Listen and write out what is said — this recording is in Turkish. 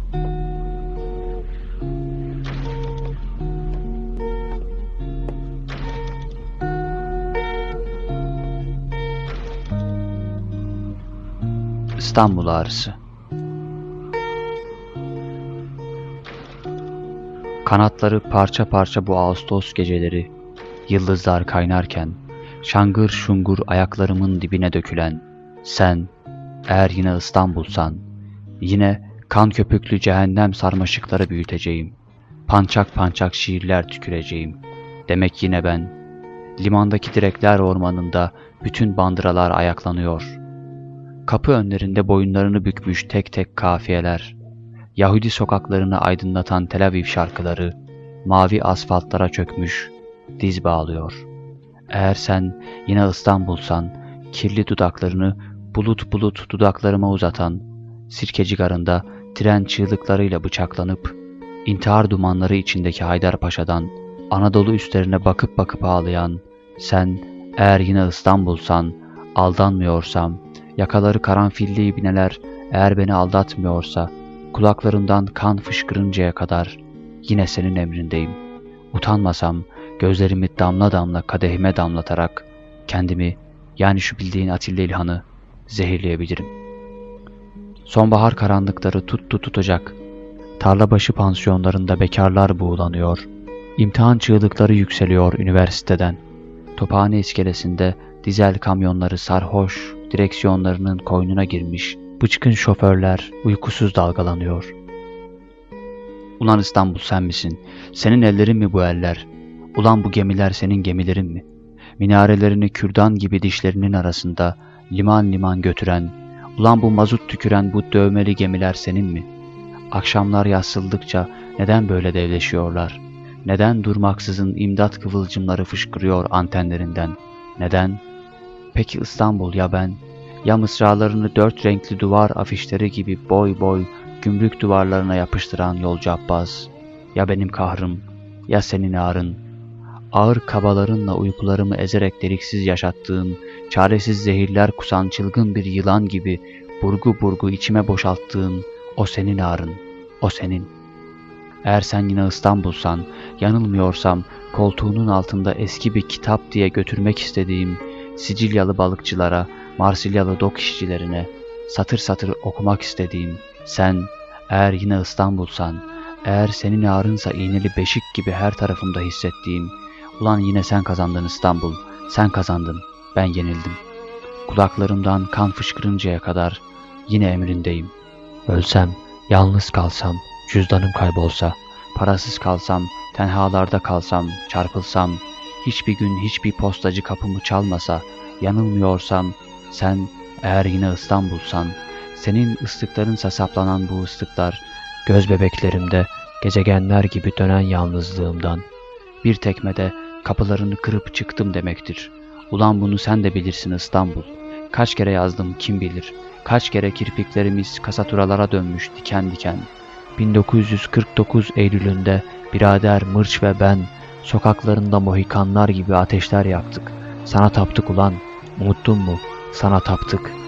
İstanbul ağrısı. Kanatları parça parça bu Ağustos geceleri, yıldızlar kaynarken, şangır şungur ayaklarımın dibine dökülen, sen, eğer yine İstanbul'san, yine kan köpüklü cehennem sarmaşıkları büyüteceğim, pançak pançak şiirler tüküreceğim. Demek yine ben, limandaki direkler ormanında bütün bandıralar ayaklanıyor. Kapı önlerinde boyunlarını bükmüş tek tek kafiyeler, Yahudi sokaklarını aydınlatan Tel Aviv şarkıları, mavi asfaltlara çökmüş, diz bağlıyor. Eğer sen yine İstanbul'san, kirli dudaklarını bulut bulut dudaklarıma uzatan, Sirkeci Garı'nda tren çığlıklarıyla bıçaklanıp, intihar dumanları içindeki Haydarpaşa'dan Anadolu üstlerine bakıp bakıp ağlayan, sen eğer yine İstanbul'san, aldanmıyorsam, yakaları karanfilli ibneler eğer beni aldatmıyorsa, kulaklarından kan fışkırıncaya kadar yine senin emrindeyim. Utanmasam gözlerimi damla damla kadehime damlatarak kendimi, yani şu bildiğin Atilla İlhan'ı zehirleyebilirim. Sonbahar karanlıkları tuttu tutacak. Tarlabaşı pansiyonlarında bekarlar buğulanıyor. İmtihan çığlıkları yükseliyor üniversiteden. Tophane iskelesinde dizel kamyonları sarhoş, direksiyonlarının koynuna girmiş, bıçkın şoförler uykusuz dalgalanıyor. Ulan İstanbul sen misin? Senin ellerin mi bu eller? Ulan bu gemiler senin gemilerin mi? Minarelerini kürdan gibi dişlerinin arasında liman liman götüren, ulan bu mazut tüküren bu dövmeli gemiler senin mi? Akşamlar yassıldıkça neden böyle devleşiyorlar? Neden durmaksızın imdat kıvılcımları fışkırıyor antenlerinden? Neden? Peki İstanbul ya ben? Ya mısralarını dört renkli duvar afişleri gibi boy boy gümrük duvarlarına yapıştıran yolcu Abbas? Ya benim kahrım? Ya senin ağrın? Ağır kabalarınla uykularımı ezerek deliksiz yaşattığın, çaresiz zehirler kusan çılgın bir yılan gibi burgu burgu içime boşalttığın o senin ağrın, o senin. Eğer sen yine İstanbul'san, yanılmıyorsam koltuğunun altında eski bir kitap diye götürmek istediğim Sicilyalı balıkçılara, Marsilyalı dok işçilerine satır satır okumak istediğim sen, eğer yine İstanbul'san, eğer senin ağrınsa iğneli beşik gibi her tarafımda hissettiğim, ulan yine sen kazandın İstanbul, sen kazandın, ben yenildim. Kulaklarımdan kan fışkırıncaya kadar yine emrindeyim. Ölsem, yalnız kalsam, cüzdanım kaybolsa, parasız kalsam, tenhalarda kalsam, çarpılsam, hiçbir gün hiçbir postacı kapımı çalmasa, yanılmıyorsam, sen eğer yine İstanbul'san, senin ıslıklarınsa saplanan bu ıslıklar, göz bebeklerimde gezegenler gibi dönen yalnızlığımdan, bir tekmede kapılarını kırıp çıktım demektir. Ulan bunu sen de bilirsin İstanbul. Kaç kere yazdım kim bilir, kaç kere kirpiklerimiz kasaturalara dönmüş diken diken. 1949 Eylül'ünde birader Mırç ve ben sokaklarında Mohikanlar gibi ateşler yaktık. Sana taptık ulan, unuttun mu? Sana taptık.